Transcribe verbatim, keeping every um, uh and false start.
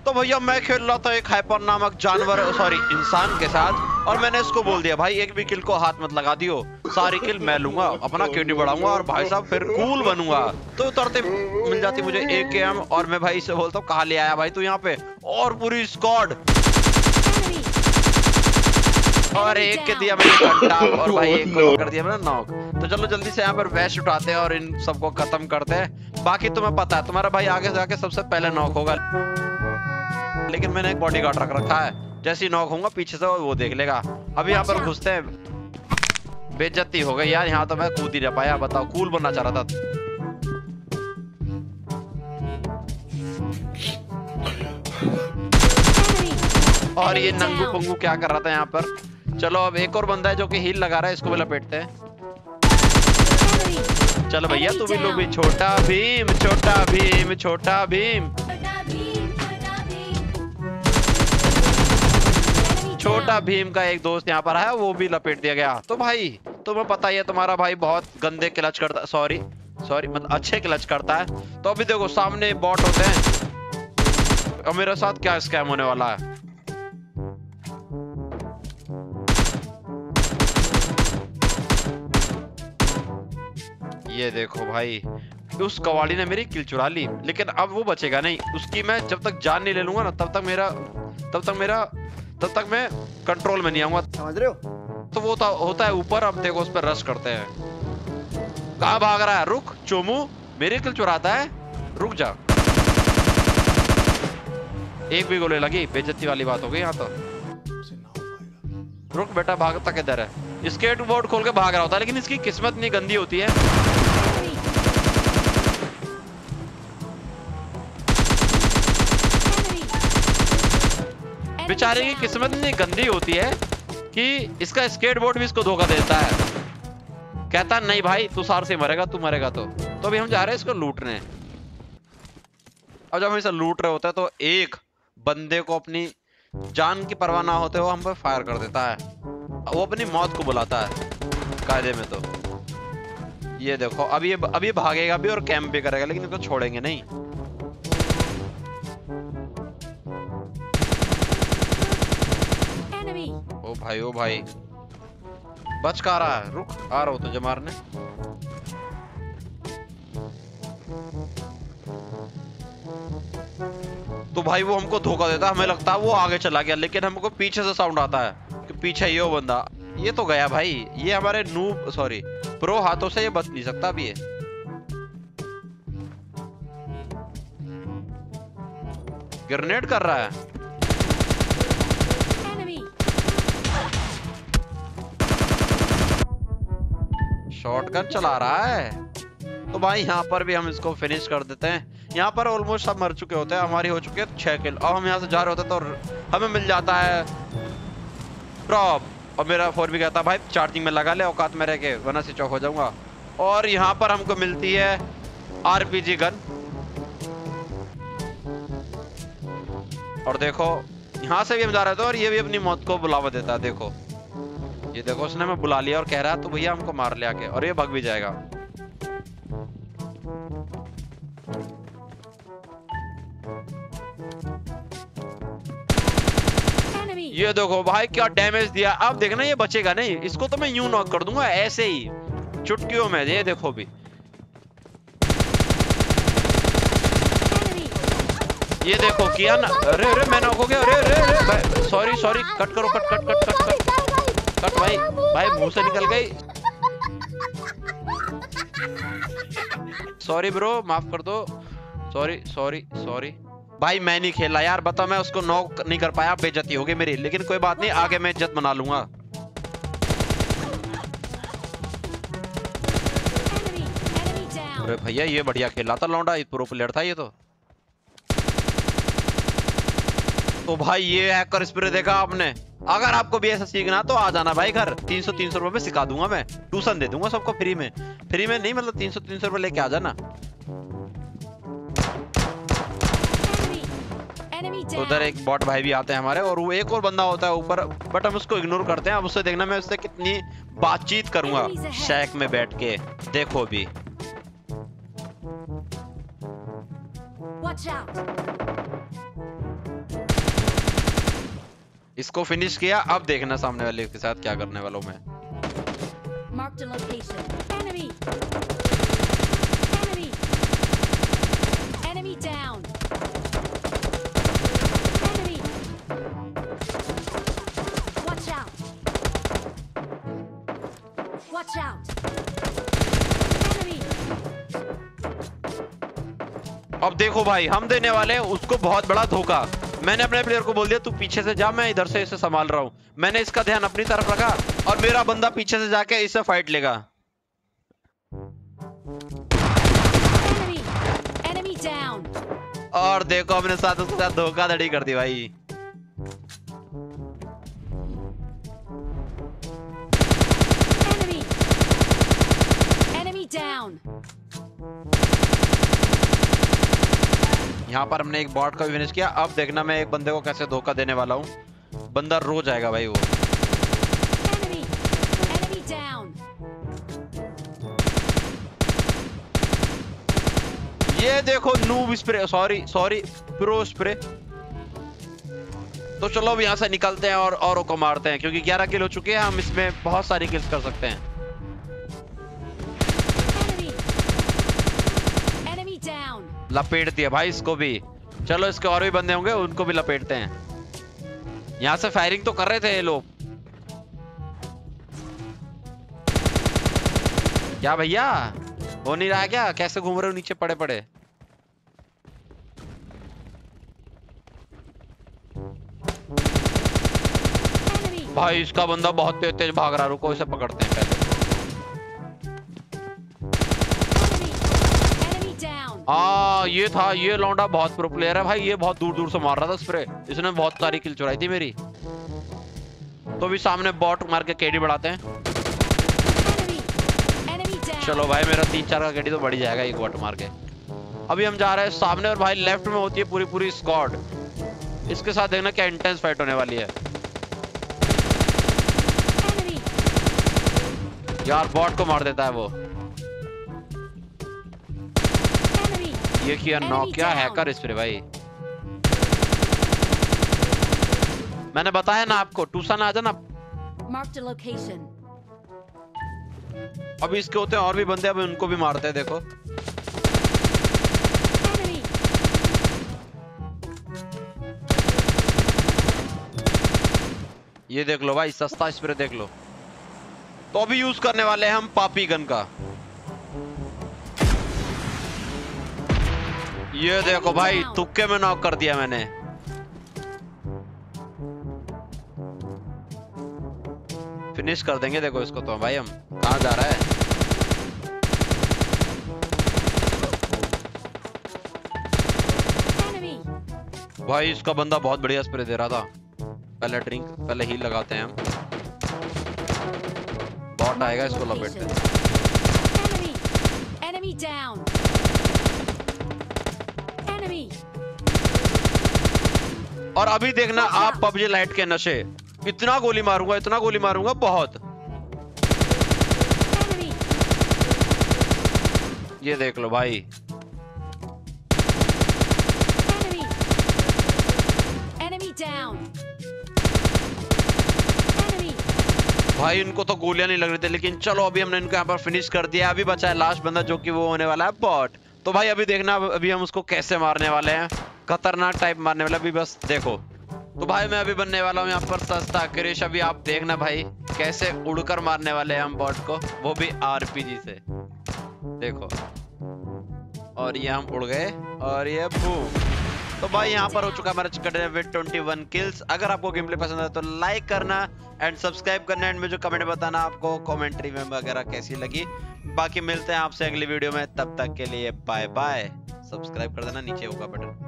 तो भैया मैं खेल रहा था एक हाइपर नामक जानवर सॉरी इंसान के साथ, और मैंने इसको बोल दिया भाई एक भी किल को हाथ मत लगा दियो, सारी किल मैं लूंगा, अपना केडी बढ़ाऊंगा और भाई साहब फिर कूल बनूंगा। तो उतरते मिल जाती मुझे एक के एम और मैं भाई से बोलता हूँ कहाँ ले आया भाई तू यहाँ पे, और पूरी स्क्वाड और एक के दिया मैंने घंटा और भाई एक को कर दिया मैंने नॉक। तो चलो जल्दी से यहाँ पर वैश उठाते हैं और इन सबको खत्म करते हैं। बाकी तुम्हें पता है तुम्हारा भाई आगे जाके सबसे पहले नॉक होगा, लेकिन मैंने एक बॉडीगार्ड रख रखा है, जैसे ही नॉक होगा पीछे से वो देख लेगा। अभी यहाँ पर घुसते हैं, बेइज्जती हो गई यार, यहाँ तो मैं कूद ही नहीं पाया। बताओ कूल बनना चाह रहा था। और ये नंगू पंगू क्या कर रहा था यहाँ पर। चलो अब एक और बंदा है जो कि हील लगा रहा है, इसको भी लपेटते हैं। चलो भैया तू भी लो भी, छोटा भीम छोटा भीम छोटा भीम छोटा भीम का एक दोस्त यहाँ पर आया, वो भी लपेट दिया गया। तो भाई तुम्हें पता ही है तुम्हारा भाई बहुत गंदे क्लच करता है, सॉरी सॉरी मतलब अच्छे क्लच करता है। तो अभी देखो सामने बॉट होते हैं और मेरे साथ क्या स्कैम होने वाला है। ये देखो भाई उस कवाली ने मेरी किल चुरा ली, लेकिन अब वो बचेगा नहीं, उसकी मैं जब तक जान नहीं ले लूंगा ना तब तक मेरा तब तक मेरा तब तक मैं कंट्रोल में नहीं आऊंगा, समझ रहे हो। तो वो होता, होता है ऊपर। अब देखो उस पर रश करते हैं। कहाँ भाग रहा है, रुक चोमू, मेरी किल चुराता है, रुक जा। एक भी गोली लगी, बेइज्जती वाली बात हो गई यहाँ तो। रुक बेटा, भागता किधर है। स्केट बोर्ड खोल के भाग रहा होता है, लेकिन इसकी किस्मत नहीं गंदी होती है। बेचारे की किस्मत इतनी गंदी होती है कि इसका स्केट बोर्ड भी इसको धोखा देता है, कहता नहीं भाई तू सार से मरेगा, तू मरेगा तो। तो अभी हम जा रहे हैं इसको लूटने। अब जब हम इसे लूट रहे होते हैं तो एक बंदे को अपनी जान की परवाह ना होते हुए हम पे फायर कर देता है, वो अपनी मौत को बुलाता है कायदे में। तो ये देखो अब ये अब ये भागेगा भी और कैंप भी करेगा, लेकिन इसको छोड़ेंगे नहीं। ओ भाई ओ भाई बच का रहा है, रुक आ रहा हूं तुझे मारने। तो भाई वो हमको धोखा देता, हमें लगता है वो आगे चला गया, लेकिन हमको पीछे से साउंड आता है कि पीछे ये बंदा, ये तो गया भाई। ये हमारे नूब सॉरी प्रो हाथों से ये बच नहीं सकता अभी। ये ग्रेनेड कर रहा है, शॉटगन चला रहा है। तो भाई यहाँ पर भी हम इसको फिनिश कर देते हैं। यहाँ पर ऑलमोस्ट सब मर चुके होते हैं, हमारी हो चुकी है छह किल। अब हम यहाँ से जा रहे होते तो हमें मिल जाता है ड्रॉप, और मेरा फोन भी कहता भाई चार्जिंग में लगा ले, औकात में रह के वरना स्विच ऑफ हो जाऊंगा। और यहाँ पर हमको मिलती है आरपीजी गन। और देखो यहाँ से भी हम जा रहे थे और ये भी अपनी मौत को बुलावा देता है। देखो ये देखो उसने हमें बुला लिया और कह रहा है तो भैया हमको मार ले आके, और ये भाग भी जाएगा। ये देखो भाई क्या डैमेज दिया। अब देखना ये बचेगा नहीं, इसको तो मैं यूं नॉक कर दूंगा ऐसे ही चुटकियों में। ये देखो भी ये देखो किया ना। अरे अरे मैं नॉक हो गया। अरे अरे सॉरी सॉरी कट करो, cut cut cut cut cut cut भाई भाई मुंह से निकल गई, सॉरी ब्रो माफ कर दो, सॉरी सॉरी सॉरी भाई मैं नहीं खेला यार। बता मैं उसको नॉक नहीं कर पाया, बेइज्जती हो गई मेरी, लेकिन कोई बात नहीं, आगे मैं इज्जत बना लूंगा। अरे भैया ये बढ़िया खेला था लौंडा, प्रो प्लेयर था ये तो। तो भाई ये हैकर स्प्रे देखा आपने। अगर आपको भी ऐसा सीखना तो आ जाना भाई घर, तीन सौ तीन सौ रुपए में सिखा दूंगा मैं, ट्यूशन दे दूंगा सबको फ्री में। फ्री में नहीं मतलब तीन सौ तीन सौ रुपए लेके आ जाना। उधर एक बॉट भाई भी आते हैं हमारे, और वो एक और बंदा होता है ऊपर, बट हम उसको इग्नोर करते हैं। अब उससे देखना मैं उससे कितनी बातचीत करूंगा शैक में बैठ के, देखो भी। इसको फिनिश किया, अब देखना सामने वाले के साथ क्या करने वाला हूं मैं। Marked a location. Enemy. Enemy. Enemy down. Enemy. Watch out. Watch out. Enemy. अब देखो भाई, हम देने वाले हैं उसको बहुत बड़ा धोखा। मैंने अपने प्लेयर को बोल दिया तू पीछे से जा, मैं इधर से इसे संभाल रहा हूं। मैंने इसका ध्यान अपनी तरफ रखा और मेरा बंदा पीछे से जाके इससे फाइट लेगा। Enemy. Enemy down. और देखो अपने साथ उसके साथ धोखाधड़ी कर दी भाई। Enemy. Enemy down. यहाँ पर हमने एक बॉट का भी फिनिश किया। अब देखना मैं एक बंदे को कैसे धोखा देने वाला हूँ। बंदा रो जाएगा भाई वो। Enemy. Enemy down. ये देखो noob spray, sorry sorry pro spray. तो चलो अब यहाँ से निकलते हैं और औरों को मारते हैं, क्योंकि ग्यारह किल हो चुके हैं। हम इसमें बहुत सारी किल्स कर सकते हैं। Enemy. Enemy down. लपेट दिया भाई इसको भी। चलो इसके और भी बंदे होंगे, उनको भी लपेटते हैं। यहाँ से फायरिंग तो कर रहे थे ये लोग। क्या भैया हो नहीं रहा है क्या? कैसे घूम रहे हो नीचे पड़े पड़े? Enemy. भाई इसका बंदा बहुत तेज तेज भाग रहा। रुको इसे पकड़ते हैं पहले। Enemy. Enemy down. हाँ ये था, ये लौंडा बहुत प्रो प्लेयर है भाई। ये बहुत दूर दूर से मार रहा था स्प्रे। इसने बहुत सारी किल चुराई थी मेरी। तो भी सामने बॉट मार के केडी बढ़ाते हैं। Enemy. Enemy down. चलो भाई मेरा तीन चार का केडी तो बढ़ ही जाएगा एक बॉट मार के। अभी हम जा रहे हैं सामने और भाई लेफ्ट में होती है पूरी पूरी स्क्वाड। इसके साथ देखना क्या इंटेंस फाइट होने वाली है। Enemy. यार बॉट को मार देता है वो। Enemy. ये किया नॉक, क्या down. हैकर स्प्रे भाई। मैंने बताया ना आपको, टूसन आ जाना। Marked a location. अभी इसके होते हैं और भी बंदे, अभी उनको भी मारते हैं। देखो Enemy. ये देख लो भाई, सस्ता स्प्रे देख लो। तो अभी यूज करने वाले हैं हम पापी गन का। ये देखो भाई, तुक्के में नॉक कर दिया मैंने। फिनिश कर देंगे देखो इसको तो भाई। हम कहां जा रहा है? Enemy. भाई इसका बंदा बहुत बढ़िया स्प्रे दे रहा था। पहले ड्रिंक, पहले हील लगाते हैं हम। बॉट आएगा, इसको लपेटते हैं। Enemy. Enemy down. Enemy. और अभी देखना आप पबजी लाइट के नशे। इतना गोली मारूंगा, इतना गोली मारूंगा बहुत। Enemy. ये देख लो भाई। Enemy. Enemy down. Enemy. भाई इनको तो गोलियां नहीं लग रही थी, लेकिन चलो अभी हमने इनको यहाँ पर फिनिश कर दिया। अभी बचा है लास्ट बंदा, जो कि वो होने वाला है बॉट। तो भाई अभी देखना अभी हम उसको कैसे मारने वाले हैं। खतरनाक टाइप मारने वाला। अभी बस देखो। तो भाई मैं अभी बनने वाला हूँ यहाँ पर सस्ता क्रिश। अभी आप देखना भाई कैसे उड़कर मारने वाले हैं हम बॉट को, वो भी आरपीजी से। देखो, और ये हम उड़ गए और ये बूम। तो भाई यहाँ पर हो चुका हमारा चिकन विद इक्कीस किल्स। अगर आपको गेम प्ले पसंद है तो लाइक करना एंड सब्सक्राइब करना एंड मुझे कमेंट बताना आपको कमेंट्री में वगैरह कैसी लगी। बाकी मिलते हैं आपसे अगली वीडियो में, तब तक के लिए बाय बाय। सब्सक्राइब कर देना, नीचे होगा बटन।